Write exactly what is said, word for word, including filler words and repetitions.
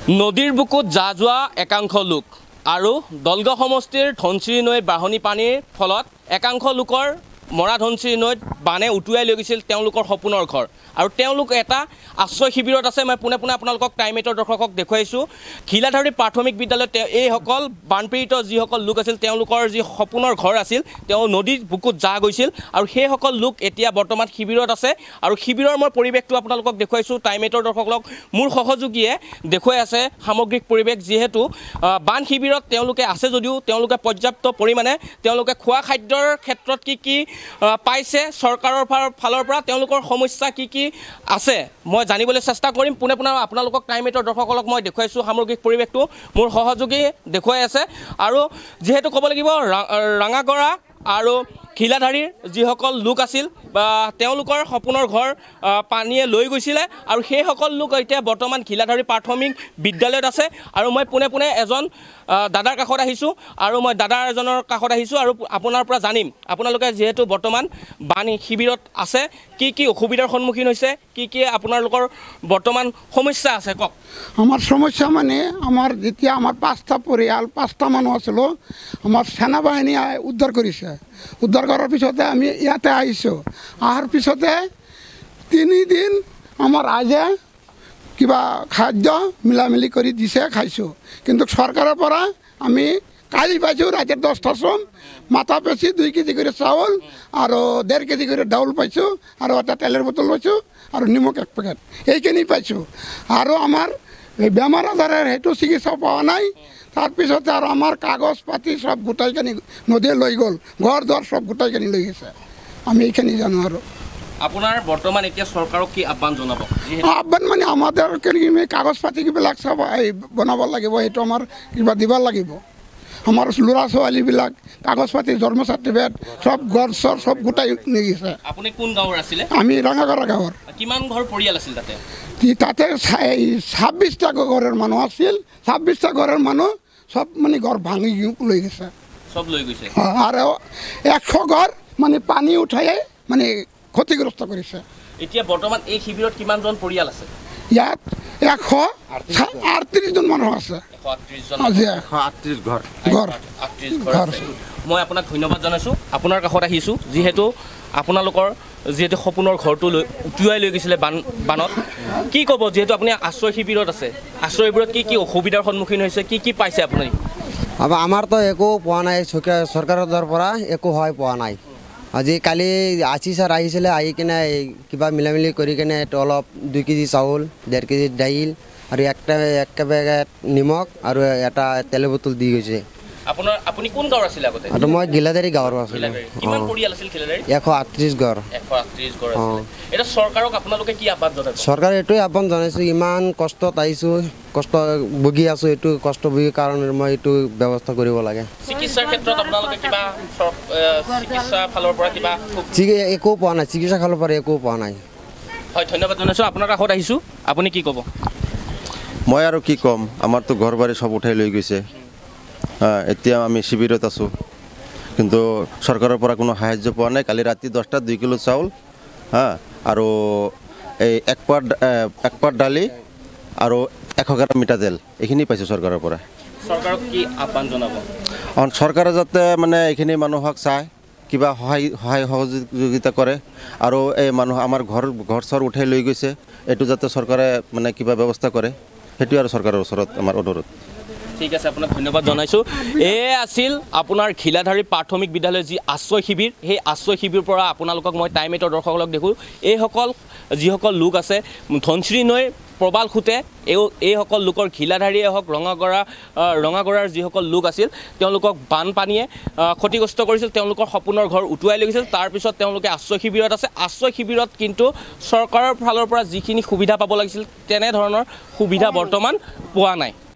নদীৰ বুকুত যা যোৱা একাংশ লোক আৰু দলগাঁও সমষ্টিৰ ধনশিৰি নৈ বাঢ়নি পানীৰ ফলত একাংশ লোকৰ মৰা ধনশিৰি নৈত বানে উটুৱাই লৈ গৈছিল তেওঁলোকৰ সপোনৰ ঘৰ আৰু তেওঁলোক এটা আশ্ৰয় শিবিৰত আছে। মই পুনে পুনে আপোনালোকক টাইমেটৰ দৰ্শকক দেখুৱাইছোঁ। ঘিলাধাৰী প্ৰাথমিক বিদ্যালয়ত এইসকল বানপীড়িত যিসকল লোক আছিল তেওঁলোকৰ যি সপোনৰ ঘৰ আছিল তেওঁ নদীৰ বুকুত যা গৈছিল আৰু সেইসকল লোক এতিয়া বৰ্তমান শিবিৰত আছে আৰু শিবিৰৰ মই পৰিৱেশটো আপোনালোকক দেখুৱাইছোঁ। টাইমেটৰ দৰ্শকক মোৰ সহযোগীয়ে দেখুৱাই আছে সামগ্ৰিক পৰিৱেশ। যিহেতু বান শিবিৰত তেওঁলোকে আছে যদিও তেওঁলোকে পৰ্যাপ্ত পৰিমাণে তেওঁলোকে খোৱা খাদ্যৰ ক্ষেত্ৰত কি কি পাইছে চৰকাৰৰ ফালৰ পৰা তেওঁলোকৰ সমস্যা কি কি আছে মই জানিবলৈ চেষ্টা কৰিম। পুনে পুনে আপোনালোকক টাইমেটৰ দৰ্শকক মই দেখুৱাইছোঁ সামগ্ৰিক পৰিৱেশটো মোৰ সহযোগী দেখুৱাই আছে। আৰু যিহেতু ক'ব লাগিব ৰাঙাগড়া আৰু ঘিলাধাৰীৰ যিসকল লোক আছিল বা তেওঁলোকৰ সপোনৰ ঘৰ পানীয়ে লৈ গৈছিলে আৰু সেইসকল লোক এতিয়া বৰ্তমান ঘিলাধাৰী প্ৰাথমিক বিদ্যালয়ত আছে। আৰু মই পোনে পোনে এজন দাদাৰ কাষত আহিছোঁ আৰু মই দাদা এজনৰ কাষত আহিছোঁ আৰু আপোনাৰ পৰা জানিম আপোনালোকে যিহেতু বৰ্তমান বান শিবিৰত আছে কি কি অসুবিধাৰ সন্মুখীন হৈছে, কি কি আপোনালোকৰ বৰ্তমান সমস্যা আছে কওক। আমার সমস্যা মানে আমার যেতিয়া আমার পাঁচটা পরিয়াল পাঁচটা মানুষ আছিলো আমার সেনাবাহিনী উদ্ধার করেছে। উদ্ধার করার পিছতে আমি ইয়াতে আইছো। আহার পিছতে তিনিদিন আমার আজে কিবা খাদ্য মিলামিলি করে দিছে খাইছো, কিন্তু সরকারের পৰা আমি কালি পাইছো রাতের দশটার সময় মাথা পেছি দুই কেজি করে চাউল আর দেড় কেজি করে ডাউল পাইছো আর একটা তেলের বোতল পাইছো আর নিমখ এক প্যাকেট এইখানি পাইছো। আৰু আমার এই বেমার আজারের সেইটো চিকিৎসা পাওয়া নাই। তাৰপিছতে আৰু আমাৰ কাগজ পাতি সব গোটাইখানি নদীয়ে লৈ গ'ল, ঘৰ দুৱাৰ সব গোটাইখানি লৈ গৈছে। আমি এইখানি জানো। আৰু আপোনাৰ বৰ্তমান এতিয়া চৰকাৰক কি আহ্বান জনাব? আহ্বান মানে আমাদের কাগজ পাতি কিবিলাক সব বনাব লাগিব, সেইটো আমাৰ কিবা দিব লাগিব। আমার ল'ৰা ছোৱালীবিলাক কাগজ পাতি জন্ম চাৰ্টিফিকেট সব ঘৰ চৰ সব গোটাই নিয়ে গেছে। আপুনি কোন গাঁৱৰ আছিলে? আমি ৰাঙাগড়া গাঁৱৰ। কিমান ঘৰ পৰিয়াল আছিল তাতে? তাতে ছাব্বিছটা ঘরের মানুষ আছিল। ছাব্বিছটা ঘরের মানুষ সব মানে ঘর ভাঙি লৈ গেছে, সব লৈ গৈছে। আৰু একশ ঘর মানে পানী উঠাই মানে ক্ষতিগ্ৰস্ত কৰিছে। এতিয়া বৰ্তমান এই শিবিৰত কিমানজন পৰিয়াল আছে? ইয়াত এশ আঠত্ৰিশ জন মানুহ আছে। মই আপোনাক ধন্যবাদ জনাইছোঁ। আপোনাৰ কাষত আহিছোঁ যিহেতু আপোনালোকৰ যিহেতু সপোনৰ ঘৰটো লৈ উটুৱাই লৈ গৈছিলে বান বানত কি ক'ব? যিহেতু আপুনি আশ্ৰয় শিবিৰত আছে, আশ্ৰয়বোৰত কি কি অসুবিধাৰ সন্মুখীন হৈছে, কি কি পাইছে আপুনি? আমাৰতো একো পোৱা নাই, চৰকাৰৰ পৰা একো সহায় পোৱা নাই। আজি কালি আশী ছাৰ আহিছিলে, আহি কিনে কিবা মিলামিলি কৰি কিনে অলপ দুই কেজি চাউল ডেৰ কেজি দাইল আৰু একটা একটা পেকেট নিমখ আৰু এটা তেল বোতল দি গৈছে। আপোনাৰ আপুনি কোন গাঁৱৰ আছিল আগতে? আৰু মই গিলাধাৰী গাঁৱৰ আছিলোঁ। কিমান পৰিয়াল আছিল গিলাধাৰী? এশ আঠত্ৰিছ ঘৰ। এশ আঠত্ৰিছ ঘৰ আছিল। এটা চৰকাৰক আপোনালোকে কি আহ্বান জনাব? চৰকাৰে এইটোৱে আহ্বান জনাইছোঁ, ইমান কষ্টত আহিছোঁ, কষ্ট ভুগি আছোঁ, এইটো কষ্ট ভুগি কাৰণে মই এইটো ব্যৱস্থা কৰিব লাগে। চিকিৎসাৰ ক্ষেত্ৰত আপোনালোকে কিবা চিকিৎসা ফালৰ পৰা কিবা একো পোৱা নাই, চিকিৎসা ফালৰ পৰা একো পোৱা নাই। হয়, ধন্যবাদ জনাইছোঁ। আপোনাৰ কাষত আহিছোঁ, আপুনি কি ক'ব? মই আৰু কি ক'ম, আমাৰতো ঘৰ বাৰী সব উঠাই লৈ গৈছে। এতিয়া আমি শিবিৰত আছোঁ, কিন্তু চৰকাৰৰ পৰা কোনো সাহায্য পোৱা নাই। কালি ৰাতি দহটাত দুই কিলো চাউল হা আৰু এই এক পাত এক পাত দালি আৰু এশ গ্ৰাম মিঠাতেল এইখিনি পাইছোঁ চৰকাৰৰ পৰা। চৰকাৰক কি আহ্বান জনাব? চৰকাৰে যাতে মানে এইখিনি মানুহক চায়, কিবা সহায় সহায় সহযোগিতা কৰে আৰু এই মানুহ আমাৰ ঘৰ ঘৰ চৰ উঠাই লৈ গৈছে, এইটো যাতে চৰকাৰে মানে কিবা ব্যৱস্থা কৰে, সেইটোৱে আৰু চৰকাৰৰ ওচৰত আমাৰ অনুৰোধ। ঠিক আছে, আপোনাক ধন্যবাদ জনাইছোঁ। এয়ে আছিল আপোনাৰ ঘিলাধাৰী প্ৰাথমিক বিদ্যালয়ৰ যি আশ্ৰয় শিবিৰ, সেই আশ্ৰয় শিবিৰৰ পৰা আপোনালোকক মই টাইমেটৰ দৰ্শকক দেখোঁ এইসকল যিসকল লোক আছে ধনশিৰি নৈ প্ৰবাল খুঁটে এই এইসকল লোকৰ ঘিলাধাৰীয়ে হওক ৰঙাগড়া ৰঙাগড়াৰ যিসকল লোক আছিল তেওঁলোকক বানপানীয়ে ক্ষতিগ্ৰস্ত কৰিছিল, তেওঁলোকৰ সপোনৰ ঘৰ উটুৱাই লৈ গৈছিল। তাৰপিছত তেওঁলোকে আশ্ৰয় শিবিৰত আছে। আশ্ৰয় শিবিৰত কিন্তু চৰকাৰৰ ফালৰ পৰা যিখিনি সুবিধা পাব লাগিছিল তেনেধৰণৰ সুবিধা বৰ্তমান পোৱা নাই।